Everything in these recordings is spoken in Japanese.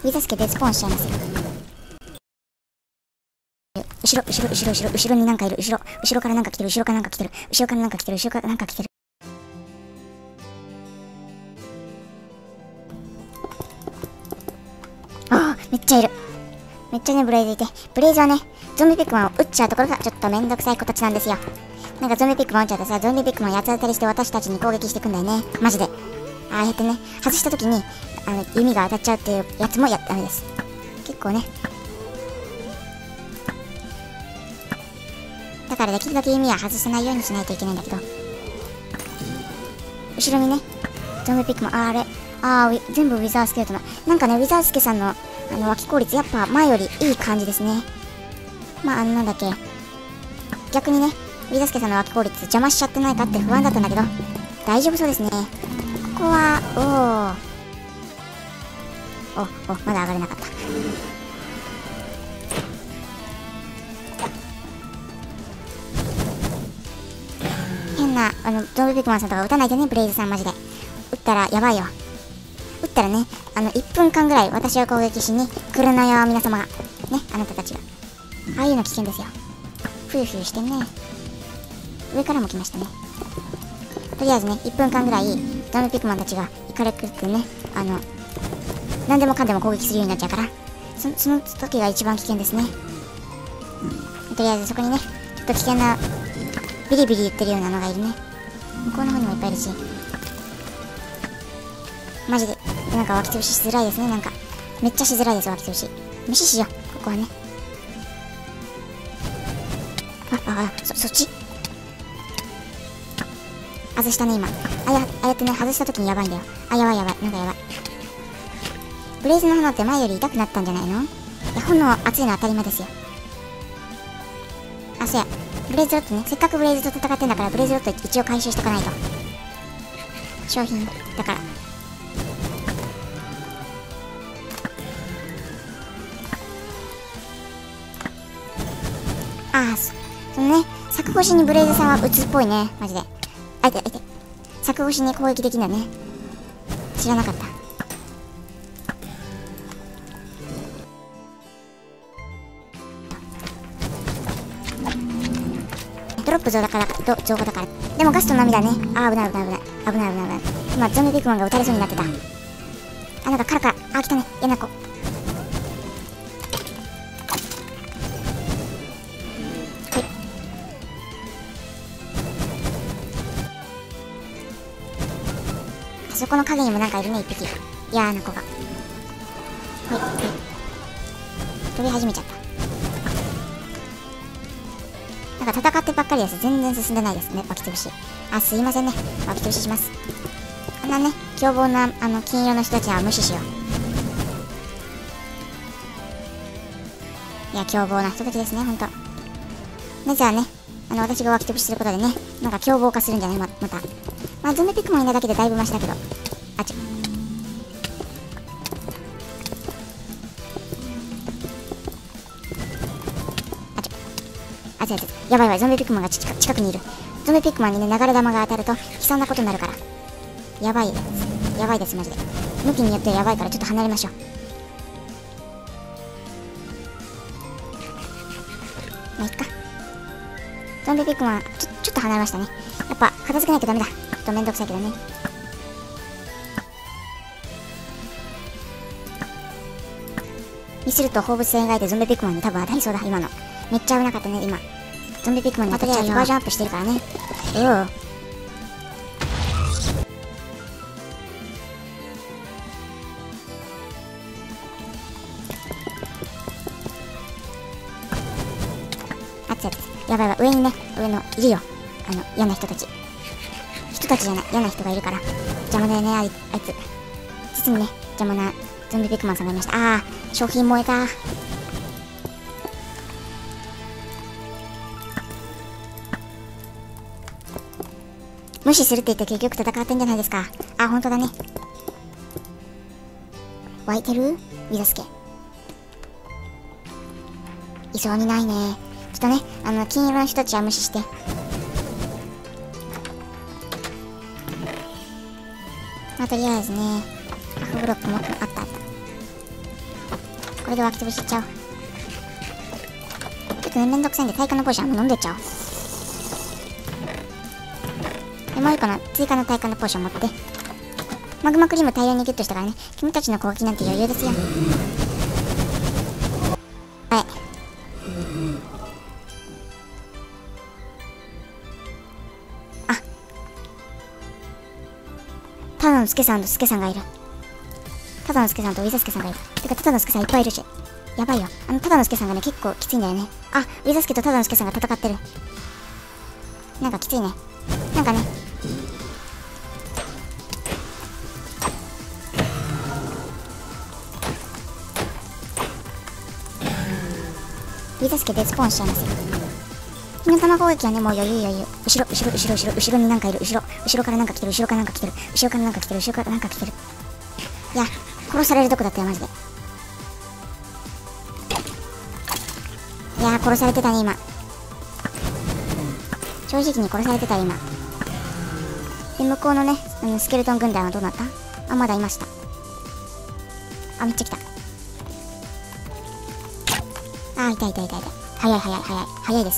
ウィザスケデスポーンしちゃいますよ。後ろになんかいる。後ろからなんか来てる。後ろからなんか来てる。後ろからなんか来てる。後ろからなんか来てる。ああ、めっちゃいる。めっちゃね、ブレイズいて。ブレイズはね、ゾンビピックマンを撃っちゃうところがちょっとめんどくさい子たちなんですよ。なんかゾンビピックマン撃っちゃうとさ、ゾンビピックマン八つ当たりして私たちに攻撃してくんだよね。マジで。ああやってね、外した時に、弓が当たっちゃうっていうやつもダメです。結構ね。だからできるだけ弓は外さないようにしないといけないんだけど。後ろにね、ゾンビピックマン、全部ウィザースケルトン。なんかね、ウィザースケさんの脇効率、やっぱ前よりいい感じですね。まあ、なんだっけ。逆にね、ウィザースケさんの脇効率邪魔しちゃってないかって不安だったんだけど、大丈夫そうですね。ここは、まだ上がれなかった。変な、ゾンビピックマンさんとか撃たないでね、ブレイズさんマジで。撃ったらやばいよ。撃ったらね、1分間ぐらい私を攻撃しに来るのよ、皆様が。ね、あなたたちが。ああいうの危険ですよ。ふゆふゆしてね。上からも来ましたね。とりあえずね、1分間ぐらい、ゾンビピックマンたちがイカレクってね、何でもかんでも攻撃するようになっちゃうから、その時が一番危険ですね。とりあえずそこにね、ちょっと危険な、ビリビリ言ってるようなのがいるね。向こうの方にもいっぱいいるし。マジで、なんか脇通ししづらいですね、なんか。めっちゃしづらいです、脇通し。無視しよう、ここはね。そっち外したね、今。あやってね、外した時にやばいんだよ。やばい。なんかやばい。ブレイズの炎って前より痛くなったんじゃないの？いや、炎熱いの当たり前ですよ。そうや。ブレイズロットね。せっかくブレイズと戦ってんだから、ブレイズロット一応回収しとかないと。商品だから。そのね、柵越しにブレイズさんは撃つっぽいね。マジで。柵越しに攻撃できるんだね。知らなかった。ドロップ増だから。でもガストの涙ね。危ない。今、ゾンビピックマンが撃たれそうになってた。なんかカラカラ。来たね。嫌な子。そこの影にもなんかいるね、一匹。嫌な子が。飛び始めちゃった。なんか戦ってばっかりです。全然進んでないですね、脇潰し。すいませんね。脇潰しします。凶暴な、金色の人たちは無視しよう。いや、凶暴な人たちですね、ほんと。じゃあね、私が脇潰しすることでね、なんか凶暴化するんじゃないまた。ゾンビピックマンいないだけでだいぶマシだけど。やばい、ゾンビピックマンが近くにいる。ゾンビピックマンにね、流れ弾が当たると悲惨なことになるから。やばいです、マジで。向きによってやばいからちょっと離れましょう。まあ、いっか。ゾンビピックマン、ちょっと離れましたね。やっぱ、片付けなきゃダメだ。ちょっとめんどくさいけどね。にすると放物線描いてゾンビピックマンに多分当たりそうだ、今の。めっちゃ危なかったね、今。ゾンビピックマンに当たっちゃうよ。バージョンアップしてるからね。やばい、上にね、いるよ。嫌な人たち。人たちじゃない、嫌な人がいるから。邪魔だよね、あいつ。実にね、邪魔なゾンビピックマンさんがいました。商品燃えた。無視するって言って結局戦ってんじゃないですか。本当だね。湧いてる？ウィザスケ。いそうにないね。ちょっとね、金色の人たちは無視して。とりあえずね、アフブロックもあった。 れで湧き潰しいっちゃおう。ちょっとね、めんどくさいんで体幹のポーション飲んでっちゃおう。で、もう一個の追加の体幹のポーション持って。マグマクリーム大量にゲットしたからね、君たちの攻撃なんて余裕ですよ。はい。あ、ただのスケさんとスケさんがいる。ただのスケさんとウィザスケさんがいる。てか、ただのスケさんいっぱいいるし。やばいよ。ただのスケさんがね、結構きついんだよね。あ、ウィザスケとただのスケさんが戦ってる。なんかきついね。なんかね。ウィザスケデスポーンしちゃいますよ。火の玉攻撃はね、もう余裕。後ろになんかいる。後ろからなんか来てる。後ろからなんか来てる。いや、殺されるとこだったよ、マジで。いやー、殺されてたね、今。正直に殺されてたよ、今。で、向こうのね、スケルトン軍団はどうなった？あ、まだいました。あ、めっちゃ来た。あー、痛い。早いです。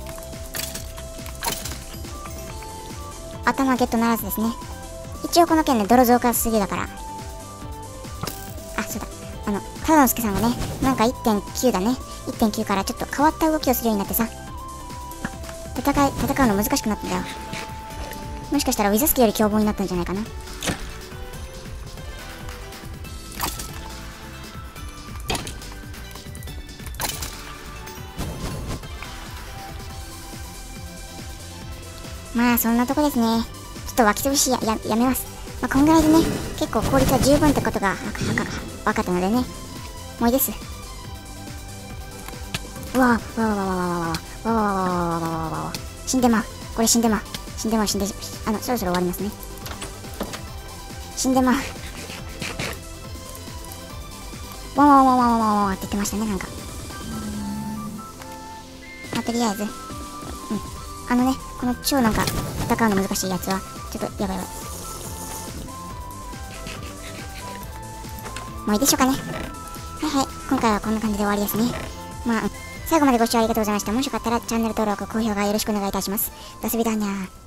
頭ゲットならずですね。一応この件ね、泥増加すぎだから。あ、そうだ。ただのすけさんがね、なんか 1.9 だね。1.9 からちょっと変わった動きをするようになってさ。戦うの難しくなったんだよ。もしかしたらウィザスケより凶暴になったんじゃないかな。まあそんなとこですね。ちょっと湧き潰しやめます。まあこんぐらいでね、結構効率は十分ってことが分かったのでね、もういいです。うわ死んでまう。これ死んでまう。そろそろ終わりますね。死んでまう。わって言ってましたね、なんか。まあ、とりあえず。この超なんか、戦うの難しいやつは、ちょっと、やばい。もういいでしょうかね。はい。今回はこんな感じで終わりですね。まあ、最後までご視聴ありがとうございました。もしよかったらチャンネル登録、高評価よろしくお願いいたします。ダスビダーニャー。